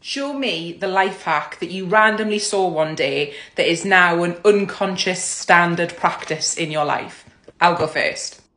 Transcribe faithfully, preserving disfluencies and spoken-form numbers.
Show me the life hack that you randomly saw one day that is now an unconscious standard practice in your life. I'll go first.